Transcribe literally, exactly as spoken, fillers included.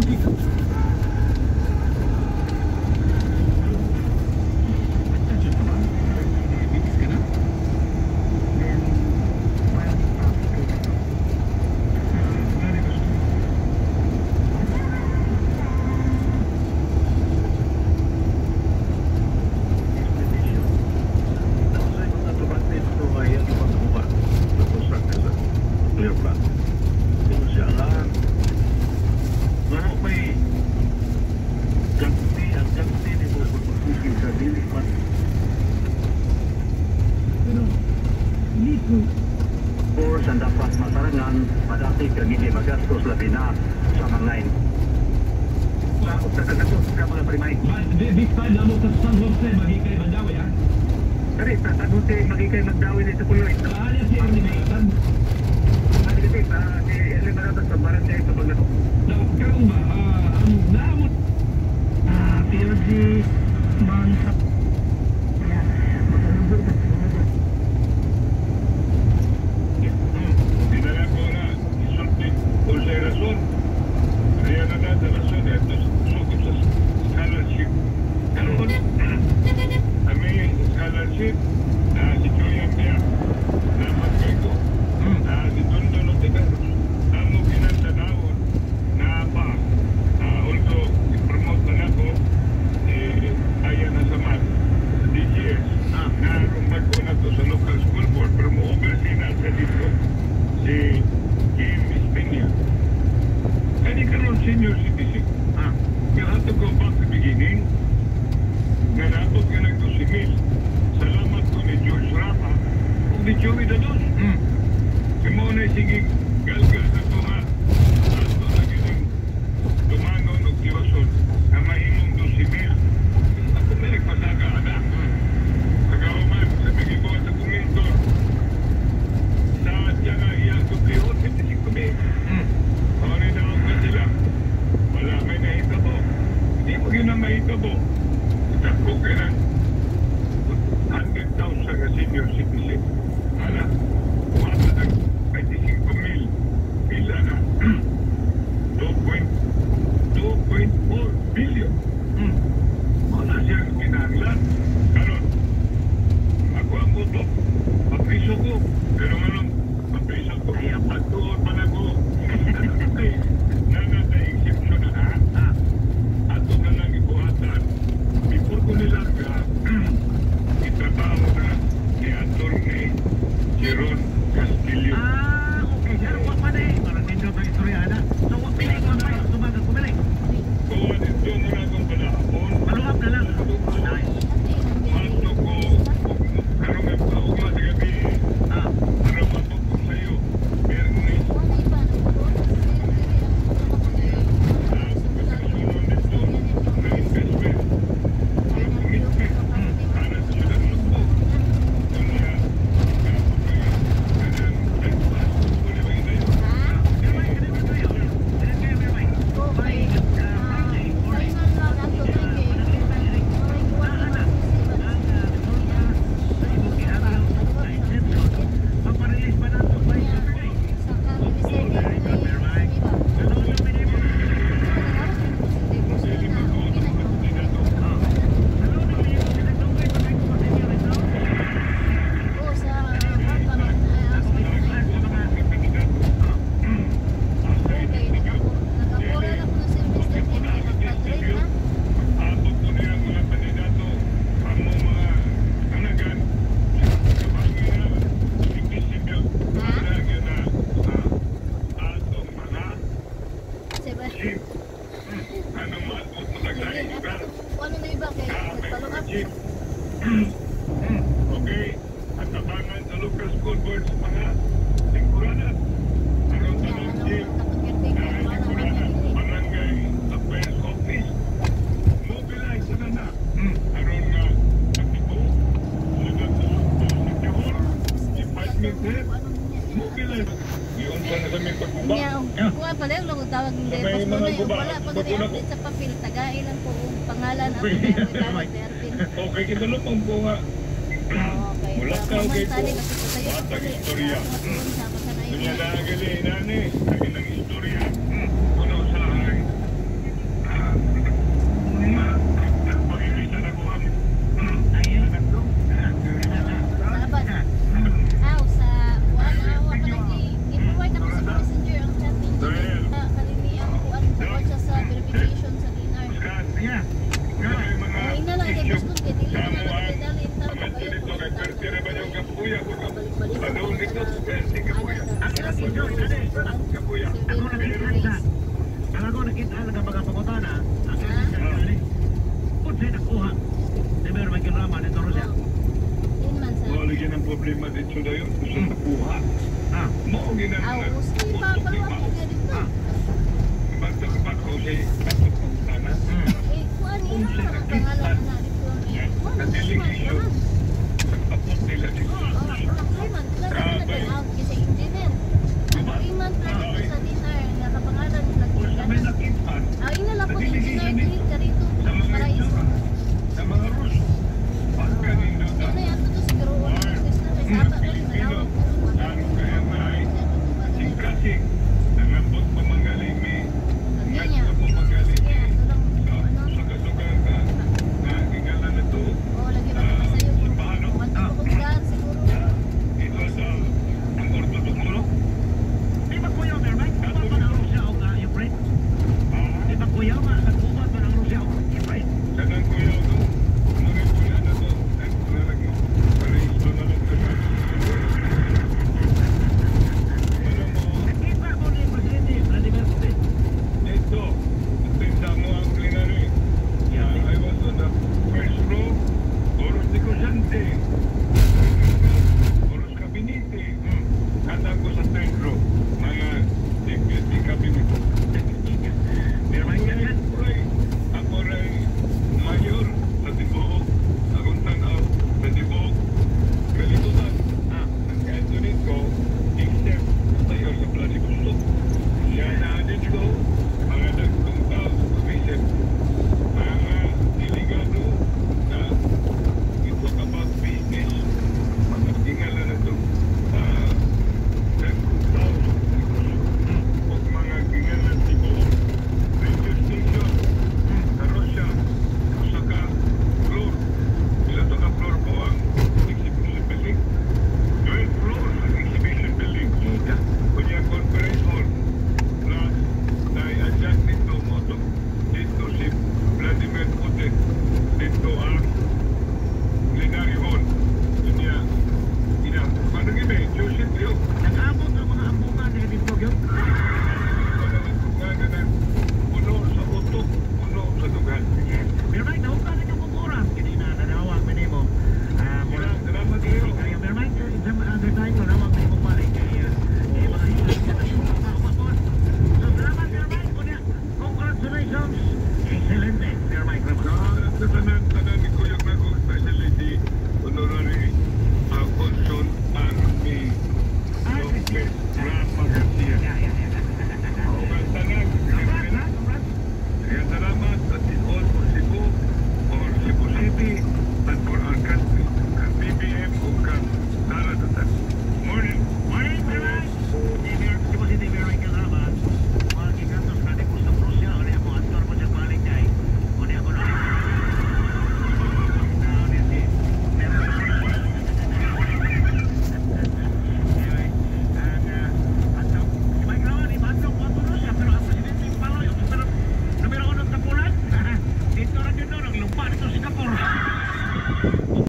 Okay, kinalupang po nga. Mula ka, okay po. Matang istorya. Dunya na gali, nani. Lagi ng istorya. Kuno sa ay ang nagpagapangutana, ang kanya kung sa'yo nakuha. Di ba may kinrama nito Rusya? Yun man sa... Wala yan ang problema dito na yun. Gusto nakuha. Ah, Mo ang ginagawa. Aw, gusto yung papalawa ko ka dito. ah, Batok pa ko si batok pa sana. hmm. Eh, kuan niya na mga pangalan na dito. Kuan na Delegation. Apot nila dito. Oo, man. Plus, ano na out kasi engineer. Iman plus ito sa dinner. Nakapangalan nila Kung sa may dito. nakipan, Aw, ina lang po engineer dito ka rito. sa mga Paraiso. itsura, sa mga Ruso, pagka nila na, Ano yan to siguro ulit yung business na saba ko rin malawak ko rin ano kaya may singkasing, nangambot pa magaling may, Kanya. ngat pa magaling Kaya, may, ito lang sa ano. suga-suga ka, na ingalan na to, Oo, lagi ba naman sa'yo kung paano? matulungan siguro. Ito sa ang ortodokso, Di ba kuya, Mermay? Kuha ba ng Rusya o uh, Ukraine? Di ba kuya, ma- nagkuha ba ng Rusya o Ukraine? kanang kuya ko, mga kuya na to, nagkulang mo, parehistro na lang sa alam mo, Nakita ko ni Presidente Vladimir Putin. dito, tinda mo ang plenary. Yeah, I was on the first row, oros negosyante, oros kabinete, kata ko sa third row, mga deputy cabinet. Mermay, ganyan. Ray, ako ray mayor sa Tibuok, akong tanaw sa Tibuok, kalibutan. Ah, Ang Anthony ko, except mayor sa Vladivostok. Siya na din ko, mga dagkong tao sa provision, mga delegado na ito about business, mga tingala na ito, uh, dagkong tao sa provision, o mga tingala sa Tibuok, radio station, sa Russia, sa ka floor, sila ito ka floor po ang exhibition building. twelve floors ang exhibition building. ika. Kunya conference hall. Plus, nai-adjust dito mo ito. Dito si Vladimir Putin. Dito ang plenary hall. Kunya, ina, paano gini? Joseph Liu. Nag-abot ang mga ambungan ni Edith Bogyo. Nga na na, puno sa utok, puno sa dugan. Mermay, nahuka na yung kukuran. Kini na nanawag mo nimo. Ah, mula. Salamat kayo. Kaya Mermay, sa other time, nanawag mo nimo pare. Kaya, eh, mga isang So, salamat Mermay. Kunya, congratulations. Excelente, Mermay. Sa tanan, tanan ni Kuyog na ko, especially si Honorary uh, Consul Army Lopez Rafa Garcia. Yeah, yeah, yeah. O nga tanan, Congrats, ha? Congrats. kaya salamat at is all for Cebu, for Cebu City, and for our country. Ang B B M kung kang naratutan. Morning. Morning, Mermay. Dear, si po si Dear Ray Kasama. Mga gigantos na di gusto Rusya. O niya po, antor mo siya balik kay. O niya po na. Na, o niya si Mermay. Anyway, and, uh, at, uh, si Mike Rawan, ibandong po po Rusya. Pero ang presidente Paloy, ang numero, numero uno ng tapulan. Dito na dito, naglumpa nito si Kapor.